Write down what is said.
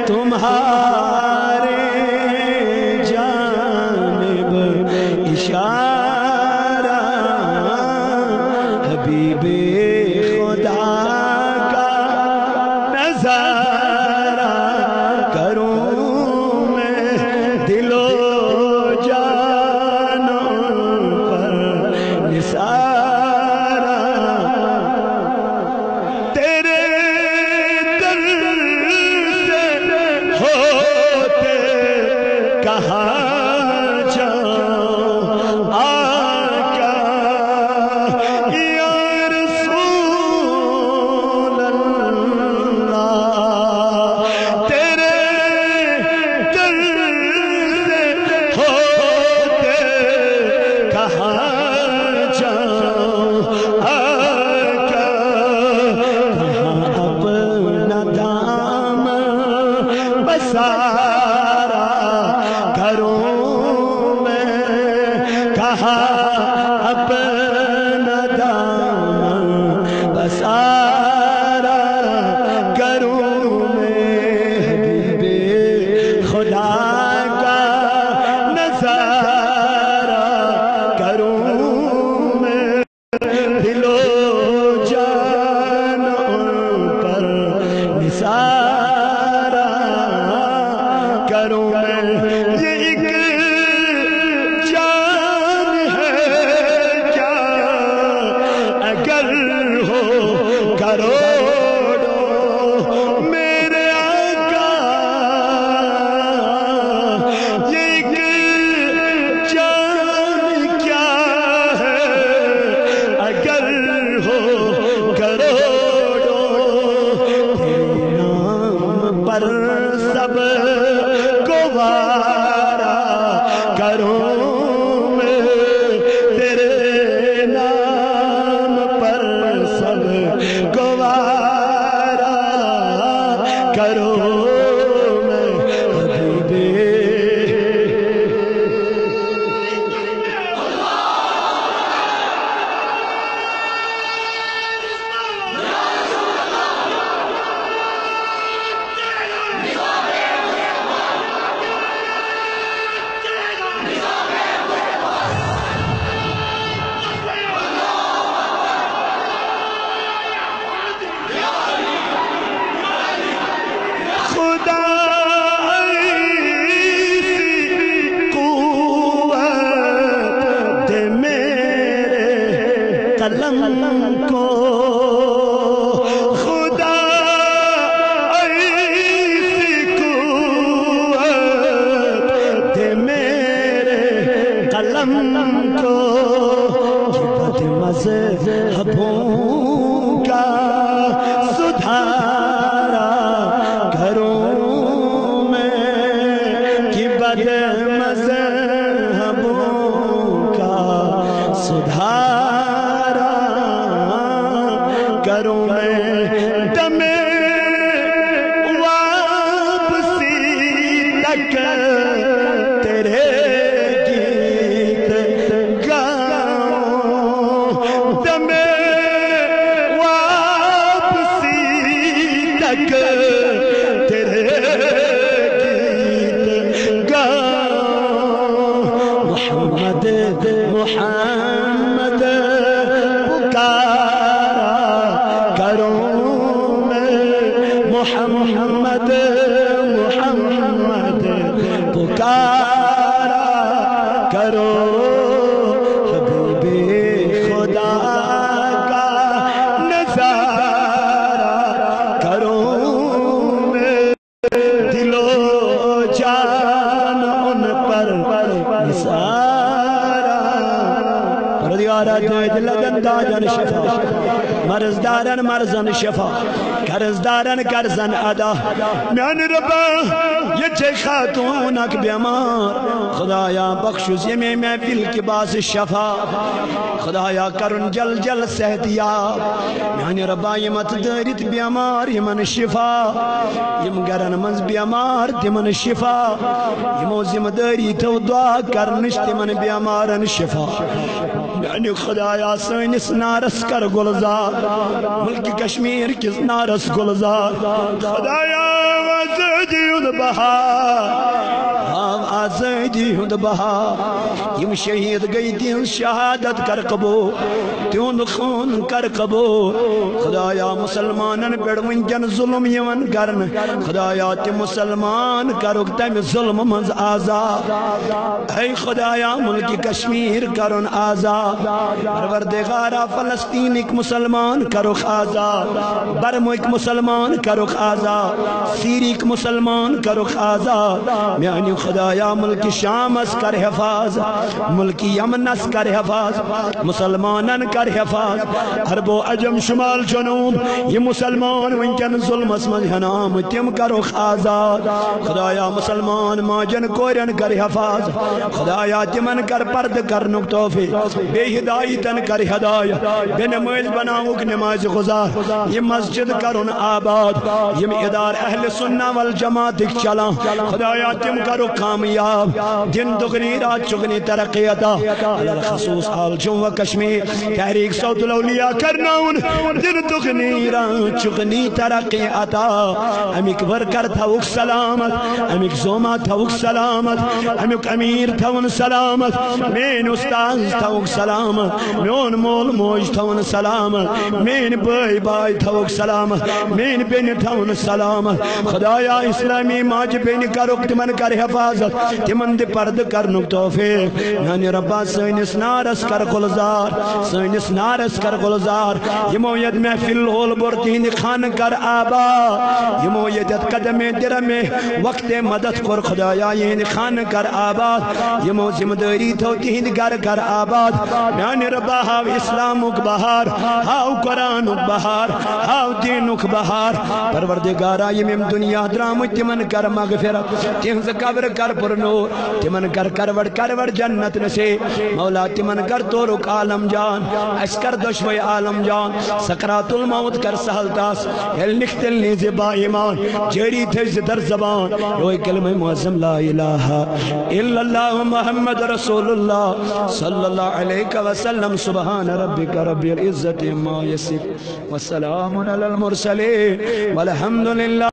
تمہارے جانب اشارہ حبیب خدا کا نظارہ کروں میں دل و جانوں پر نثارہ تیرے در سے ہوتے کہاں جاؤں آقا یا رسول اللہ تیرے در سے ہوتے کہاں جاؤں آقا کہاں اپنا دام بسارا کروں میں کہاں اپنا دام بسارا کروں میں حبیب خدا کا نظارہ کروں میں دل و جانوں پر نثارہ کروں میں یہ ایک جان ہے کیا اگر ہو کروڑوں میرے آقا یہ ایک جان کیا ہے اگر ہو کروڑوں تیرے نام پر سب گوارا کروں میں تیرے نام پر سب گوارا کروں میں خدا ایسی قوت دے میرے قلم کو خدا ایسی قوت دے میرے قلم کو کہ بد مذہبوں کا سدھارا کروں میں کہ بد مذہبوں کا سدھارا کروں میں دم واپسی تک تیرے گیت گاؤں دم واپسی تک تیرے گیت گاؤں محمد محمد پکارا کروں میں محمد محمد پکارا کروں حبیب خدا کا نظارہ کروں میں دل و جان ان پر نثارہ پروردگارا دل دندان شفا مرزدارن مرزن شفا قرضدارن قرضن ادا میان ربا یہ چھے خاتونک بیمار خدایا بخشو زمی محفل کی باس شفا خدایا کرن جل جل صحت یاب میان ربا یہ مت دارت بیمار یمن شفا یم گرن منز بیمار تمن شفا یمو زم داری تو دعا کرنش تمن بیمارن شفا میان خدایا سینس نارس کر گلزار ملک کشمیر کس نارس گلزار خدایا وزدیون بہار آزادی ہند بہار یم شہید گئی تین شہادت کر قبول تیون خون کر قبول خدایا مسلمانن پیڑ ونکن ظلم یون کرن خدایا تی مسلمان کرک تم ظلم منز آزاد اے خدایا ملک کشمیر کرن آزاد پروردگارا فلسطینک مسلمان کرک آزاد برمک مسلمان کرک آزاد سیریک مسلمان کرک آزاد میانی خدایا ملک شام اس کر حفاظ ملک یمن اس کر حفاظ مسلمانن کر حفاظ عرب و عجم شمال جنوب یہ مسلمان ونکن ظلم اسمد حنام تم کرو آزاد خدایا مسلمان ماجن کورن کر حفاظ خدایا تمن کر پرد کرنک توفیق بے ہدایتن کر ہدایت بے نماز بناوک نماز گزار یہ مسجد کرن آباد یہ ادار اہل سنہ والجماعت چلا خدایا تم کرو کامیاب دن دگنی رات چگنی ترقی عطا خصوص آل جموں و کشمیر تحریک صوت الاولیاء کرناون دن دگنی رات چگنی ترقی عطا امیک ورکر تھوک سلامت امیک زوما تھوک سلامت امیک امیر تھون سلامت مین استاذ تھوک سلامت میون مول موج تھون سلامت مین بائی بائی تھوک سلامت مین بین تھون سلامت خدایا اسلامی ماج بین کرک تمن کر حفاظت تمن دی پرد کرنک توفیق یعنی ربا سینس نارس کر گلزار سینس نارس کر گلزار یمو ید محفل ہول برتین خان کر آبا یمو یدت قدم درم وقت مدد کر خدایا یہ خان کر آباد یمو ذمہ داری تو تہند گھر کر آباد یعنی ربا ہاو اسلامک بہار ہاو قرآنک بہار ہاو دینک بہار پروردگارا یم دنیا درام تمن کر مغفرت تہنز قبر کر پر نور تمن کر کروڑ جنت نصیب مولا تمن کر تورک عالم جان اس کر دشوی عالم جان سکرات الموت کر سہل تاس یل نختل نیز با ایمان جیری تھز در زبان روئی کلمہ معظم لا الہ الا اللہ محمد رسول اللہ صلی اللہ علیہ وسلم سبحان ربک رب العزت ما یصف والسلام علی المرسلین والحمدللہ